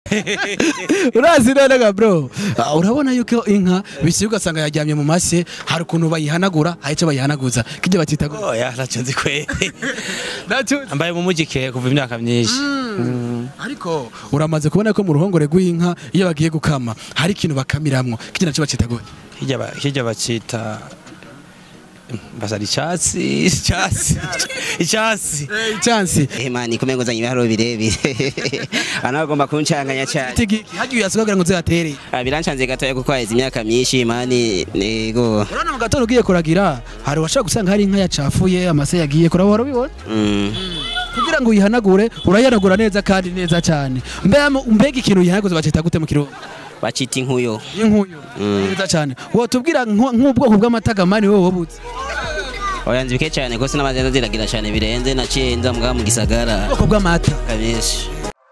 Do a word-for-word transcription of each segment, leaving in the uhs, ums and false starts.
urazi none ga bro urabona yuko inka bisi ugasanga yajyamye mu mase hari ukuntu bayihanagura hayice bayihanaguza kije batita go oya naco nzi kwe naco ambaye mu mujike kuva imyaka myinshi ariko uramaze kubona ko mu ruhongore rw'inka iyo bagiye gukama hari ikintu bakamiramwo kije naco bacita go hirya hirya bacita basari icansi icansi icansi icansi Imana ikumengo zanyi biharo birebire anagomba kuncanganya cyane hagiye yasogagira ngo zeatere birancanze gatoya kuko haize imyaka myinshi Imani nego urana mu gatondo ugiye kuragira hari washaka gusanga hari inka yacafuye amase yagiye kurabora bibona kugira ngo uyihanagure urayanagura neza kandi neza cyane mbega ikintu yihanaguze bacita gute mu kirundo bacita inkuyo inkuyo neza cyane wotubwira nk'ubwoko bw'amatagamani wowe wobutse oyanze bike cyane gose n'abazenda ziragira cyane birenze naciye nza muga mu gisagara ubwoko bw'amata kabeshi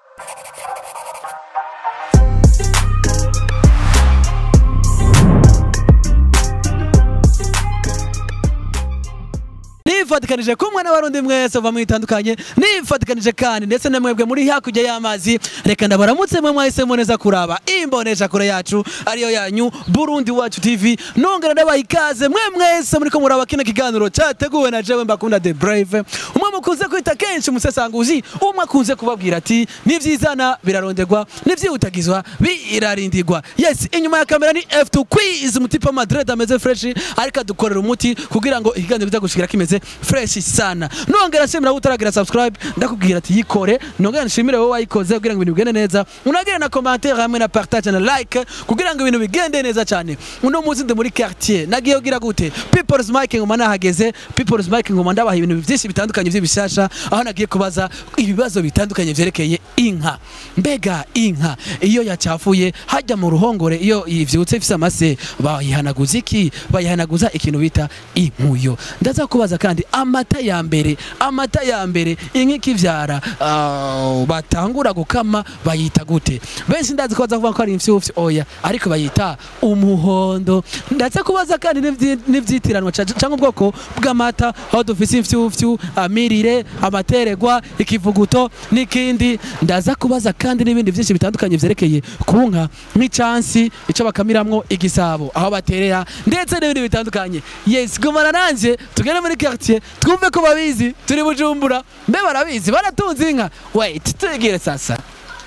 nifatikanije kumwe n'abarundi mwese bava mu itandukanye nifatikanije kandi ndetse nemwebwe muri hakujya y'amazi reka ndabaramutse mwe mwahise neza kuraba imbonesha kure yacu ariyo yanyu Burundi Wacu T V nongera ndabaha ikaze mwe mwese muri ko muraba kino kiganiro cyateguwe na jewe bakunda the brave umwe mukunze kwita kenshi umusesanguzi umwe akunze kubabwira ati nivyizana biraronderwa nivyihutagizwa birarindirwa yes inyuma ya kamera ni F two quiz mutipa Madrid ameze fresh ariko dukorera umuti kugira ngo ikiganiro kiza gushikira kimeze fresh sana nongera nshimira utaragira subscribe ndakubwira ati yikore nongera nshimire wowe wayikoze kugira ngo ibintu bigende neza unagire na commentaire hamwe na partage na like kugira ngo ibintu bigende neza cyane uno muzi ndi muri quartier nagiye ugira gute people's making umana hageze people's making umanda baha ibintu byinshi bitandukanye by'ibishasha aho nagiye kubaza ibibazo bitandukanye vyerekeye inka mbega inka iyo yacafuye hajya mu ruhongore iyo ivyutse ifise amase bayihanaguza iki bayihanaguza ikintu bita inkuyo ndaza kubaza kandi amata ya mbere amata ya mbere inka ikivyara uh, batangura gukama bayita gute benshi ndazi ko baza kuvuga ko ari imfyufyi oya ariko bayita umuhondo ndaza kubaza kandi n'ivyitiranwa cyangwa ubwoko bw'amata aho dufise imfyufyu amirire amateregwa ikivuguto n'ikindi ndaza kubaza kandi n'ibindi byinshi bitandukanye vyerekeye kunka nk'icansi ico bakamiramwo igisabo aho baterera ndetse n'ibindi bitandukanye yes gumana nanje tugere muri quartier twumve ko babizi turi Bujumbura mbe barabizi baratunze inka wait tugire sasa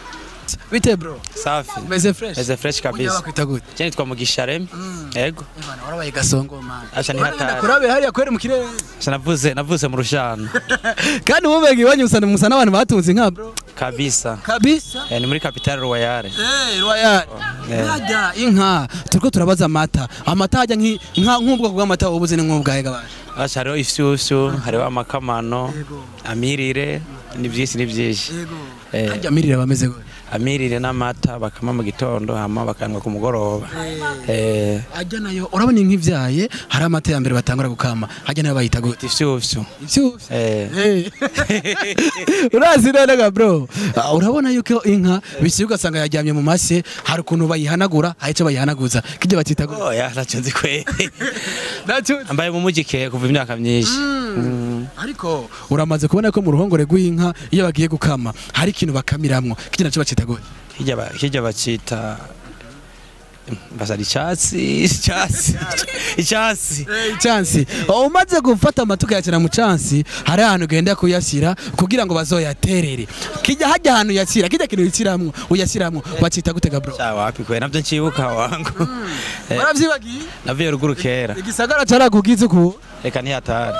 bite bro safi meze fresh meze fresh kabisa bakwita gute cyane twa mugisha rem yego bana warabaye gasongo man acha ni hatari kurabe hariya kwere mu kirere acha navuze navuze mu rushana kandi ubege banyusana musana abantu batunze inka bro kabisa kabisa eh, ni muri capital royale eh royale najya inka turiko turabaza amata amata hajya nk'inka nk'ubwoko bw'amata ubuze ni nk'ubwahe gabasha acha hariho ifyufyu hariho amakamano amirire ni byinshi ni byinshi eh hajya amirire bameze gute amirire n'amata bakama mu gitondo hama bakanwa ku mugoroba eh ajya nayo urabona ink'ivyaye hari amata ya mbere batangura gukama hajya nayo bayita gute ifyufyu ifyufyu eh urazi none ga bro urabona yuko inka bisi ugasanga yajyamye mu mase hari ukuntu bayihanagura hayice bayihanaguza kije batita gute oya naco nzi kwe naco ambaye mu mujike kuva imyaka myinshi ariko uramaze kubona ko mu ruhongore rw'inka iyo bagiye gukama hari ikintu bakamiramwo kije naco bacita gute hirya hirya bacita basari icansi icansi icansi icansi umaze gufata amatuka yakira mu cansi hari ahantu genda kuyashyira kugira ngo bazoyaterere kijya hajya ahantu yashyira kijya kintu yikiramwo uyashyiramo bacita gutega bro sawa wapi kwe navyo ncibuka wangu baravyibagiye navuye ruguru kera igisagara carakugize ku reka ni hatari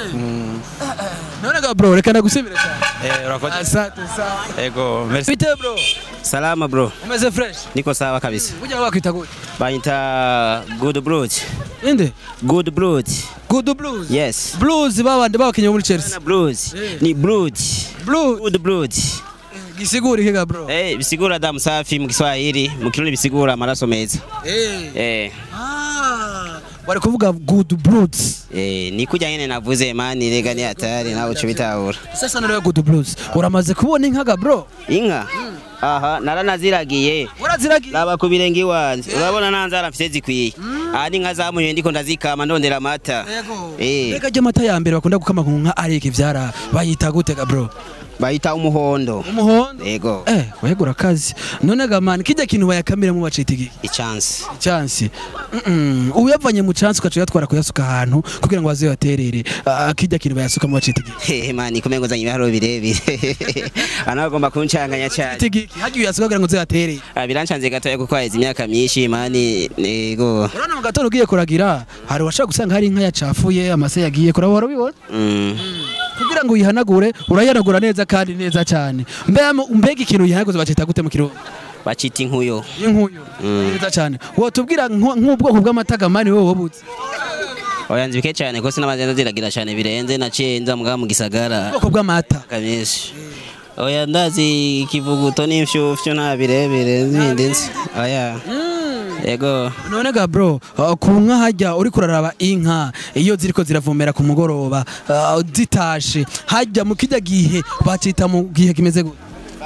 none ga bro reka ndagusubire cyane eh urakoze asante sawa ego merci bite bro salama bro umeze fresh niko sawa kabisa ujya wakwita gute bayita good blood inde good blood good blues yes blues babande babakenye muri Chelsea blues ni blood blue good blood gisigura higa bro eh bisigura damu safi mu Kiswahili mu Kirundi bisigura amaraso meza eh eh ah bari kuvuga good bloods eh ni kujya nyene navuze mani rega ni hatari nawe uco bitahura sasa none good blues uramaze kubona inka ga bro inka aha naranaziragiye uraziragiye laba ku birenge iwanze urabona nanzara mfite zikwiye aha ni nka zamunye ndiko ndazikama ndondera amata eh reka je amata ya mbere bakunda gukama ku nka ariko ivyara bayita gute ga bro bayita umuhondo. Umuhondo? Yego. Eh, wegura kazi. None gamani kijya kintu bayakamira mu bacita iki? Icansi. Icansi. Mhm. Uyavanye mu cansi ukaca yatwara kuyasuka ahantu kugira ngo baze baterere. Kijya kintu bayasuka mu bacita iki? Hehe mani kumengo zanye ibiharo birebire. Anagomba kuncanganya cyane. Iki hagiye uyasuka kugira ngo ze baterere. Birancanze gatoya kuko haize imyaka myinshi mani yego. Urana mu gatondo ugiye kuragira hari washaka gusanga hari inka yacafuye amase yagiye kurabora bibona? Mm. Kugira ngo uyihanagure urayanagura neza kandi neza cyane. Mbega mbega ikintu uyihanaguza bacita gute mu kiro? Bacita inkuyo. Inkuyo. Neza cyane. Wo tubwira nk'ubwoko bw'amataga mani wowe wobutse. Oya nzibike cyane ko sinamazenda ziragira cyane birenze naciye nza muga mu gisagara. Ubwoko bw'amata. Kamishi. Oya ndazi ikivuguto n'imfyufyo nta birebire zindi nzi. Oya. Ego. None ga bro, ku nka hajya uri kuraraba inka iyo ziriko ziravomera ku mugoroba zitashe hajya mu kijya gihe bacita mu gihe kimeze gute?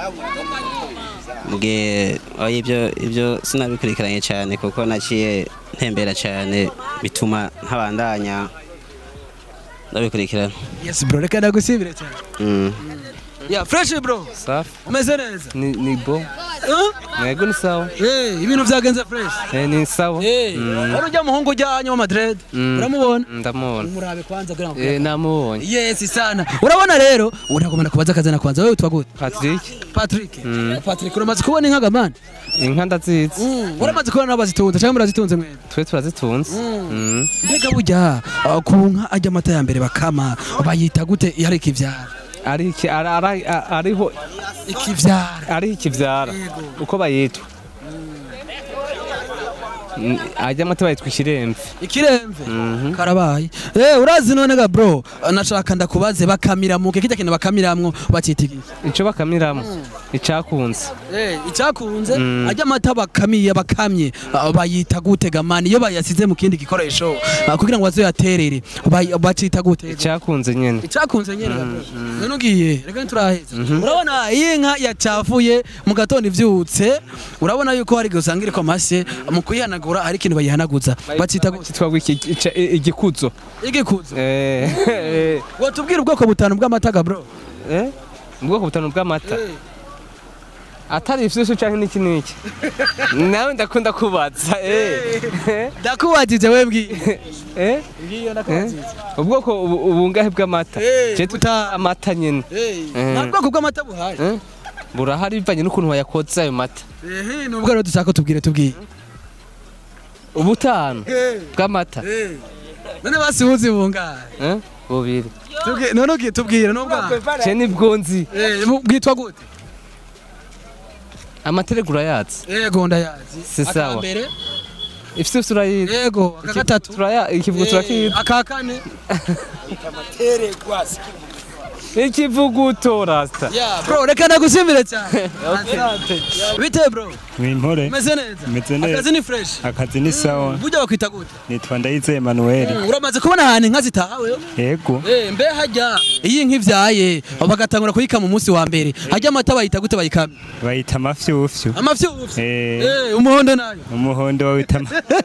Muge oya ibyo ibyo sinabikurikiranye cyane kuko naciye ntembera cyane bituma ntabandanya ndabikurikirana. Yes bro, reka ndagusibire cyane. Mm. Ya fresh bro. Safi. Umeze neza? Ni ni bo. Eh? Yego ni sawa. Eh, ibintu byagenze fresh. Eh ni sawa. Eh, urujya muhungu ujyanye wa Madrid. Uramubona? Ndamubona. Murabe kwanza kugira ngo. Eh namubonye. Yes sana. Urabona rero, uragomana kubaza kazana kwanza wewe utwa gute? Patrick. Patrick. Patrick uramaze kubona inka gamana? Inka ndazizi. Uramaze kubona n'abazitunze cyangwa murazitunze mwe? Twe turazitunze. Mm. Mbega burya ku nka ajya amata ya mbere bakama bayita gute yari ikivyara? Ari iki ari ariho ikivyara. Ari ikivyara. Uko bayitwa? Ajya amata bayitwa ikiremve. Ikiremve? Karabaye. Eh urazi none ga bro, nashaka ndakubaze bakamira muke kijya kintu bakamiramwo bacita iki? Ico bakamiramwo icakunze. Eh icakunze ajya amata bakamiye bakamye bayita gute gamani iyo bayasize mu kindi gikoresho kugira ngo bazo yaterere bacita gute? Icakunze nyene. Icakunze nyene ga bro. None ugiye reka turaheza. Urabona iyi nka yacafuye mu gatondo ivyutse urabona yuko hari gusangire ko mase mu kuyihanagura hari ikintu bayihanaguza bacita cyitwa igikuzo. Igikuzo. Eh. Watubwira ubwoko butanu bw'amata ga bro? Eh? Ubwoko butanu bw'amata. Atari ifisusu canke niki niki. Nawe ndakunda kubaza eh. Ndakubajije webwi. Eh? Ngiyo ndakubajije. Ubwoko ubungahe bw'amata? Je tuta amata nyene. Eh. Nta bwoko bw'amata buhari. Burahari bivanye n'ukuntu wayakoza ayo mata. Eh, nubwo rero dushaka tubwire tubwiye. Ubutanu bw'amata. Eh. None basihuze bungahe? Eh? Bubiri. Tubwiye none ugiye tubwire nubwo. Je ni bwonzi. Eh, bwitwa gute? Amateregura yatse. Yego ndayazi. Si sawa. Akambere. Ifise surayi. Yego, akagatatu. Turaya ikivugo turakira. Akakane. Amateregwa. Ikivuguto rasta. Yeah, bro, reka nagusimire cyane. Asante. Bite bro? Wimpore. Meze neza. Meze neza. Akazi ni fresh. Akazi ni sawa. Burya bakwita gute? Nitwa Ndayize Emmanuel. Uramaze kubona ahantu inka zitahawe? Yego. Eh, mbe hajya iyi inka ivyaye bagatangura kuyikama umunsi wa mbere. Hajya amata bayita gute bayikama? Bayita amafyufyu. Amafyufyu? Eh. Eh, umuhondo nayo. Umuhondo bawita.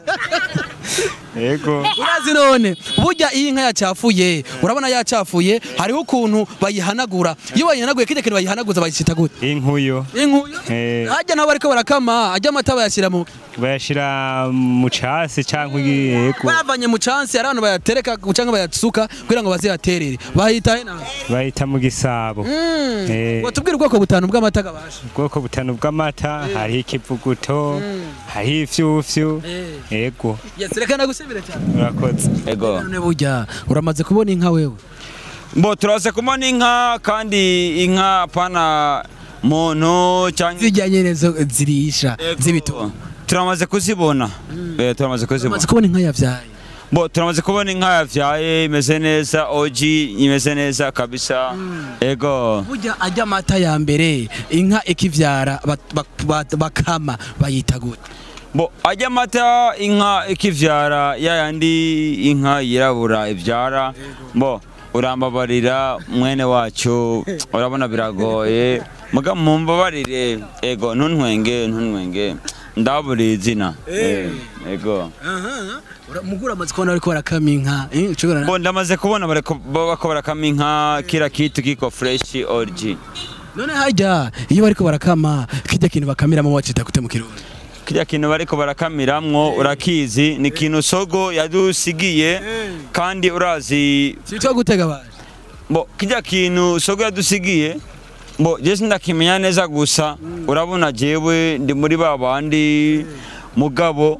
Yego. Urazi none burya iyi nka yacafuye urabona yacafuye hariho ukuntu bayihanagura iyo bayihanaguye kije kintu bayihanaguza bayicita gute? Inkuyo. Inkuyo? Eh. Hajya nabo bariko barakama hajya amata bayashira mu bayashira mu casi canke yego. Bayavanye mu cansi abantu bayatereka canke bayatsuka kugira ngo baze yaterere bahita hena bayita mu gisabo. Eh. Watubwira ubwoko butanu bw'amata gabasha? Ubwoko butanu bw'amata hari ikivuguto hari ifyufyu. Yego. Yes, reka nagusibire cyane. Urakoze. Ego. None burya uramaze kubona inka wewe? Mbo turaze kumona inka kandi inka pana muntu cyangwa zijyanye nezo zirisha zibito. Turamaze kuzibona. Eh turamaze kuzibona. Uramaze kubona inka yavyaye? Bo turamaze kubona inka yavyaye imeze neza oji imeze neza kabisa. Ego. Burya ajya amata ya mbere inka ikivyara bakama bayita gute? Bo ajya amata inka ikivyara yayandi inka yirabura ivyara. Bo urambabarira mwene wacu urabona biragoye muga mumbabarire ego ntuntwenge ntuntwenge ndaburiye izina yego mugura amaze kubona bariko barakama inka bo ndamaze kubona bariko barakama inka kira kitu kiko fresh origi. None hajya iyo bariko barakama kijya kintu bakamiramo wacita gute mu kirundi? Kijya kintu bariko barakamiramwo urakizi ni kintu sogo yadusigiye kandi urazi cyo gutega baje bo kijya kintu sogo yadusigiye bo je ndakimenya neza gusa urabona jewe ndi muri babandi mugabo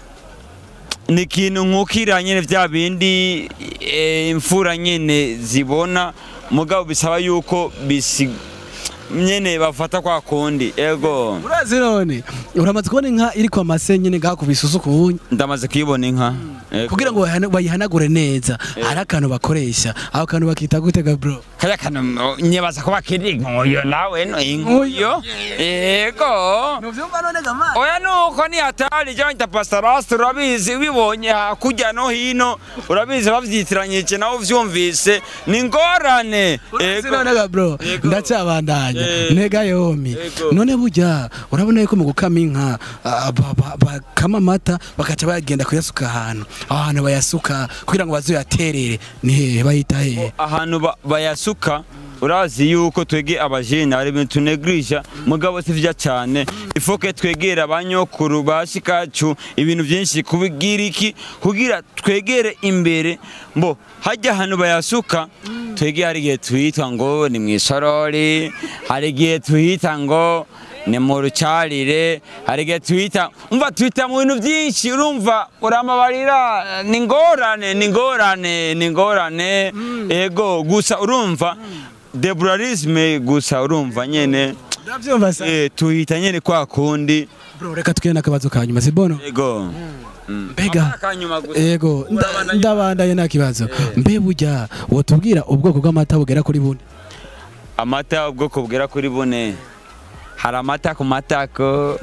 ni kintu nkukira nyene vya bindi imfura nyene zibona mugabo bisaba yuko bisi nyene bafata kwa kundi ego. Urazi none uramaze kubona inka iri kwa mase nyene gakubisa usukunye? Ndamaze kuyibona inka kugira ngo bayihanagure neza hari akantu bakoresha aho kantu bakita gutega bro? Kaya kantu nyebaza ko bakiri inkuyo nawe no inkuyo ego nuvyumva none gama oya nuko ni hatari je nta pastoras urabizi ubibonye hakujya no hino urabizi bavyitiranye cye nawe uvyumvise ni ngorane ego none ga bro ndacabandanya ntega yomi none burya urabona yuko mu gukama inka bakama amata bakaca bagenda kuyasuka ahantu ahantu bayasuka kugira ngo bazoyaterere ni hehe bayita hehe ahantu bayasuka urazi yuko twege abajene ari bintu neglisha mugabo sivya cyane ifoke twegera abanyokuru bashikacu ibintu byinshi kubigira iki kugira twegere imbere mbo hajya hano bayasuka twege hari gihe twita ngo ni mwisorori hari gihe twita ngo ni mu rucarire hari gihe twita umva twita mu bintu byinshi urumva uramabarira ni ngorane ni ngorane ni ngorane ego gusa urumva deburalisme gusa urumva nyene ndavyumva sa eh tuhita nyene kwa kundi bro reka tukene nakabazo kanyuma sibono ego mbega ego ndabandanye nakibazo mbe burya wotubwira ubwoko bw'amata bugera kuri bune? Amata ubwoko bugera kuri bune hari amata ku matako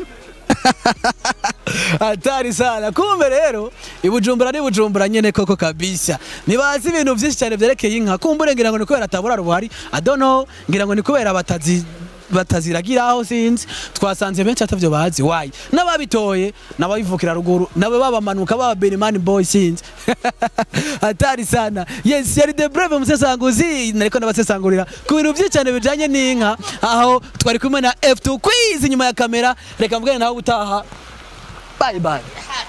hatari sana kumbe rero ibujumbura ni bujumbura nyene koko kabisa nibazi ibintu byinshi cyane byerekeye inka kumbure ngira ngo ni kubera atabura ruhari I don't know ngira ngo ni kubera batazi bataziragira aho sinzi twasanze benshi atavyo bazi why nababitoye nababivukira ruguru nabe babamanuka baba Benimani boy sinzi hatari sana yes yari the brave musesanguzi nariko nabasesangurira ku bintu byinshi cyane bijanye n'inka aho twari kumwe na F two quiz nyuma ya kamera reka mbwene nawe utaha bye bye.